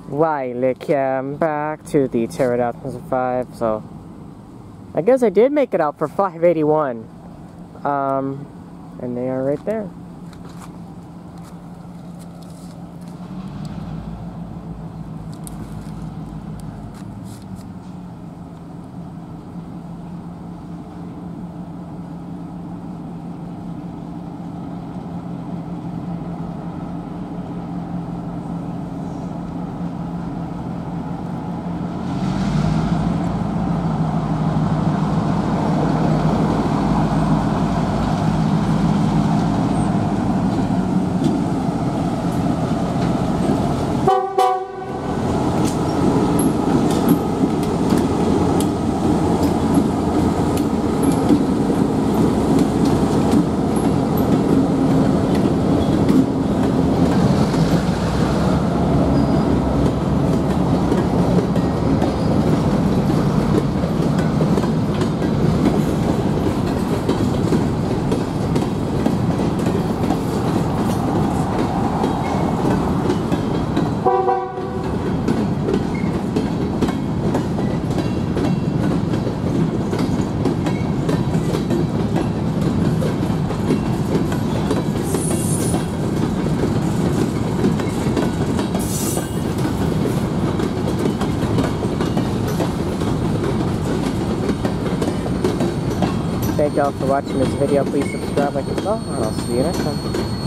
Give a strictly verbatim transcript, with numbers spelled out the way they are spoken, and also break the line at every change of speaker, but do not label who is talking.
Welcome back to the Pterodactyls five. So, I guess I did make it out for five eighty-one. Um, and they are right there. Thank y'all for watching this video. Please subscribe, like, and follow, and I'll see you next time.